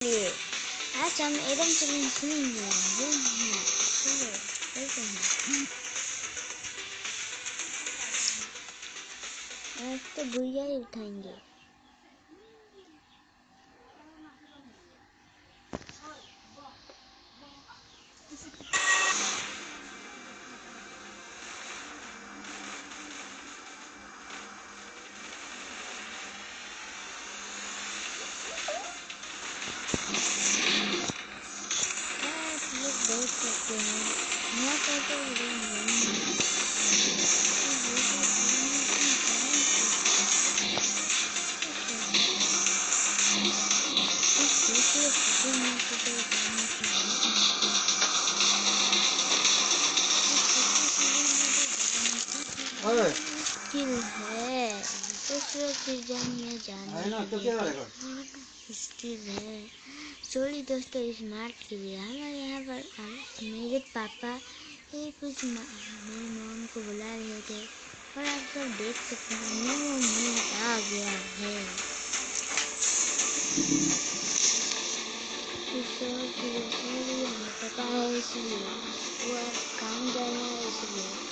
लिए आज हम एडम चैलेंज सुनेंगे। आज तो गुड़िया ही उठाएंगे। देख सकते हैं यहाँ पर तो स्किल है दूसरे सीजन में जाने स्किल है। सॉरी दोस्तों इस मार्ट के लिए हमारे यहाँ पर मेरे पापा ये कुछ मेरे मॉम को बुला रहे थे और आप सब देख सकते हैं न्यू आ गया है। हमें पता है इसलिए वो अब काम जा रहा है इसलिए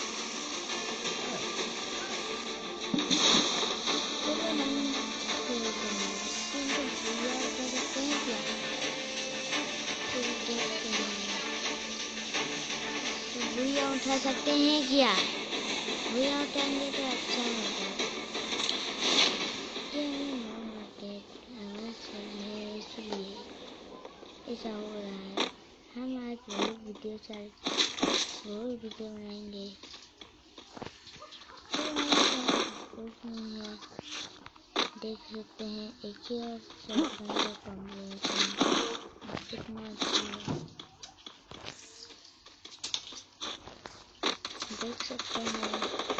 भूया उठा सकते हैं क्या? भूया उठाएंगे तो अच्छा होगा। इसलिए ऐसा हो रहा है। हम आज बहुत वीडियो बनाएंगे। कुछ नहीं है देख सकते हैं एक ही और शॉटगन का कॉम्बिनेशन कितना अच्छा है देख सकते हैं।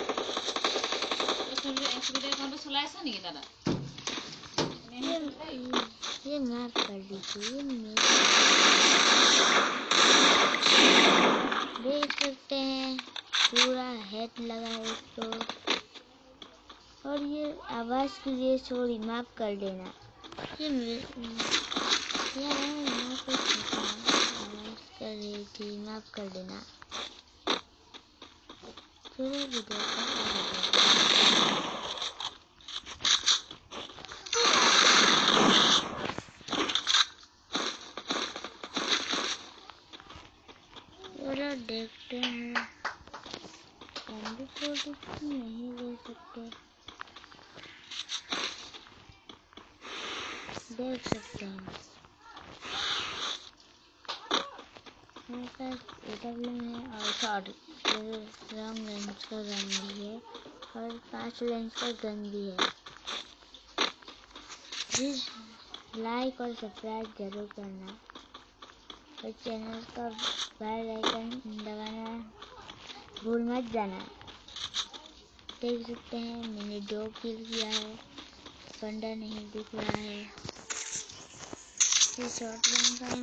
ये मैप कर दीजिए देख सकते हैं पूरा हेड लगा है इसको और ये आवाज के लिए सॉरी माफ कर देना। ये आवाज कर रही थी माफ कर देना। देखते हैं नहीं ले सकते देख सकते हैं मेरे पास AW है और शॉर्ट लॉन्ग रेंज का गन भी है और 5 रेंज का गन भी है। प्लीज लाइक और सब्सक्राइब जरूर करना और चैनल का बेल आइकन दबाना भूल मत जाना। देख सकते हैं मैंने 2 किल किया है फंडा नहीं दिख रहा है। ये शॉटगन का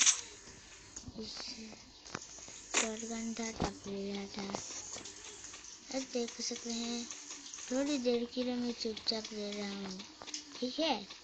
शॉटगन था तब ले रहा था। अब देख सकते हैं थोड़ी देर के लिए मैं चुपचाप ले रहा हूँ ठीक है।